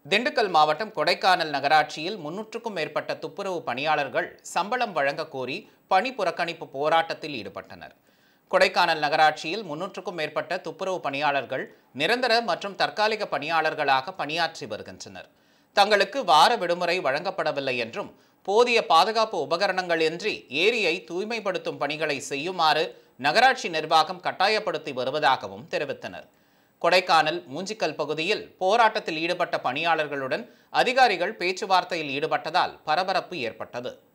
திண்டுக்கல் மாவட்டம் கொடைக்கானல் நகராட்சியில் 300க்கும் மேற்பட்ட துப்புரவு பணியாளர்கள் சம்பளம் வழங்க கோரி பணி புறக்கணிப்பு போராட்டத்தில் ஈடுபட்டனர். கொடைக்கானல் நகராட்சியில் 300க்கும் மேற்பட்ட துப்புரவு பணியாளர்கள் நிரந்தர மற்றும் தற்காலிக பணியாளர்களாக பணியாற்றி வருகின்றனர். தங்களுக்கு வார விடுமுறை வழங்கப்படவில்லை என்றும் போதிய பாதுகாப்பு உபகரணங்கள் இன்றி ஏரியை தூய்மைப்படுத்தும் பணிகளை செய்யுமாறு நகராட்சி நிர்வாகம் கட்டாயப்படுத்தி வருவதாகவும் தெரிவித்தனர். கொடைக்கானல் மூஞ்சிக்கல் பகுதியில் போராட்டத்தில் ஈடுபட்ட பணியாளர்களுடன் அதிகாரிகள் பேச்சுவார்த்தையில் ஈடுபட்டதால் பரபரப்பு ஏற்பட்டது.